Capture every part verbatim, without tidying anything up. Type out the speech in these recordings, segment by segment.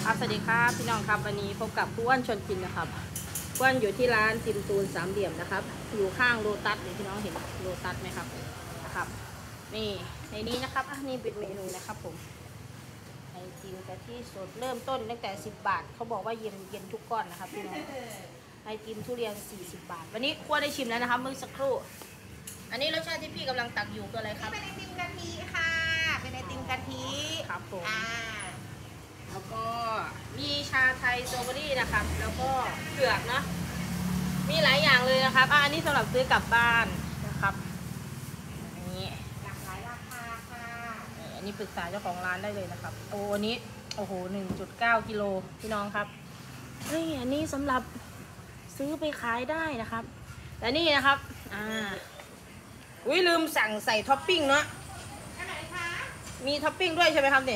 ครับสวัสดีครับพี่น้องครับวันนี้พบกับผู้อ้วนชวนกินนะครับผู้อ้วนอยู่ที่ร้านติมตูนสามเหลี่ยมนะครับอยู่ข้างโลตัสนี่พี่น้องเห็นโลตัสไหมครับนะครับนี่ในนี้นะครับอ่ะนี่เป็นเมนูนะครับผมไอติมกะทิสดเริ่มต้นตั้งแต่สิบบาทเขาบอกว่าเย็นเย็นทุกก้อนนะครับพี่น้องไอติมทุเรียนสี่สิบบาทวันนี้ครัวได้ชิมแล้วนะครับเมื่อสักครู่อันนี้รสชาติที่พี่กำลังตักอยู่คืออะไรครับเป็นไอติมกะทิค่ะเป็นไอติมกะทิครับผมอ่าแล้วก็มีชาไทยสตรอเบอรี่นะครับแล้วก็เผือกเนาะมีหลายอย่างเลยนะครับอ่ะอันนี้สำหรับซื้อกลับบ้านนะครับอันนี้หลากหลายราคาค่ะอันนี้ปรึกษาเจ้าของร้านได้เลยนะครับโอ้อันนี้โอ้โหหนึ่งจุดเก้ากิโลพี่น้องครับเฮ้ยอันนี้สำหรับซื้อไปขายได้นะครับแต่นี่นะครับอ่าอุ้ยลืมสั่งใส่ท็อปปิ้งเนาะมีท็อปปิ้งด้วยใช่ไหมครับเนี่ย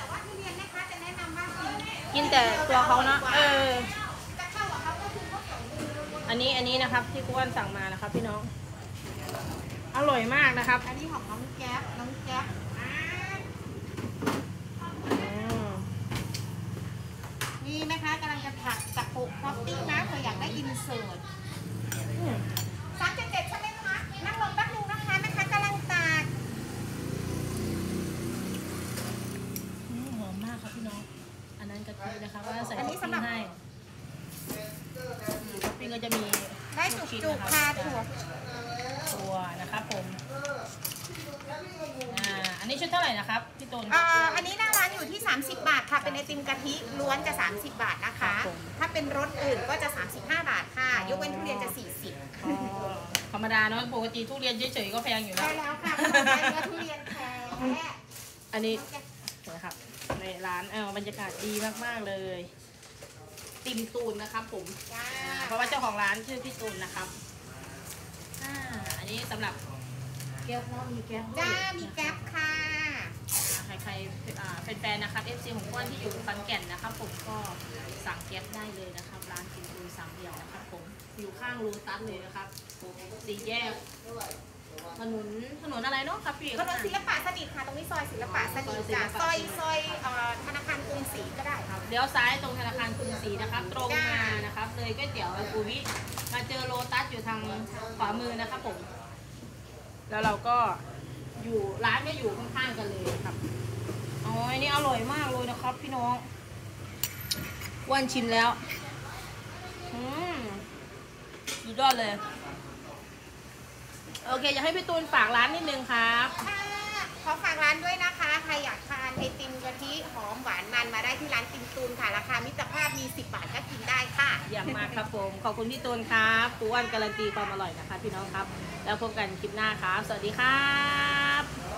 กินแต่ตัวเขาเนาะเอออันนี้อันนี้นะครับที่ก้วนสั่งมานะครับพี่น้องอร่อยมากนะครับอันนี้ของน้องแก๊ปน้องแก๊ปนี่นะคะกำลังจะผักตะปุกท็อปปิ้งนะเธออยากได้อินเสิร์ตสามเจ็ดเจ็ดใช่ไหมคะนั่งลงแป๊บนึงนะคะแม่ค้ากำลังตากหอมมากครับพี่น้องอันนั้นกะทินะคะว่าใส่ท็อปปิ้งให้ท็อปปิ้งก็จะมีได้จุกๆค่ะถั่วถั่วนะครับผมอ่าอันนี้ชุดเท่าไหร่นะครับพี่ตูนอ่าอันนี้หน้าร้านอยู่ที่สามสิบบาทค่ะเป็นไอติมกะทิล้วนจะสามสิบบาทนะคะถ้าเป็นรสอื่นก็จะสามสิบห้าบาทค่ะยกเว้นทุเรียนจะสี่สิบธรรมดาเนาะปกติทุเรียนเฉยๆก็แพงอยู่แล้วใช่แล้วค่ะทุเรียนแพงอันนี้นะครับในร้านเออบรรยากาศดีมากๆเลยติมตูนนะครับผมเพราะว่าเจ้าของร้านชื่อพี่ตูนนะครับอ่าอันนี้สำหรับแก้วน้องมีแก้วจ้ามีแก๊ปค่ะใครใครเป็นแฟนๆนะครับ เอฟ ซี ของก้อนที่อยู่ขอนแก่นนะครับผมก็สั่งแก๊ปได้เลยนะครับร้านติมตูนสามเหลี่ยมนะครับผมอยู่ข้างโลตัสเลยนะครับสี่แยกถนนถนนอะไรเนาะครับพี่ถนนศิลปะสนิทค่ะตรงนี้ซอยศิลปะสนิทจ้ะซอยซอยธนาคารกรุงศรีก็ได้ครับเลี้ยวซ้ายตรงธนาคารกรุงศรีนะครับตรงมานะครับเลยก๋วยเตี๋ยวกูวิมาเจอโลตัสอยู่ทางขวามือนะครับผมแล้วเราก็อยู่ร้านก็อยู่ข้างๆกันเลยครับอ๋ออันนี้อร่อยมากเลยนะครับพี่น้องวันชิมแล้วอืมสุดยอดเลยโอเคอยากให้พี่ตูนฝากร้านนิดนึงครับขอฝากร้านด้วยนะคะใครอยากทานไอติมกะทิหอมหวานมันมาได้ที่ร้านติมตูนค่ะราคามิตรภาพมีสิบบาทก็กินได้ค่ะอย่างมากครับผมขอบคุณพี่ตูนครับปูอ้วนการันตีความอร่อยนะคะพี่น้องครับแล้วพบกันคลิปหน้าครับสวัสดีครับ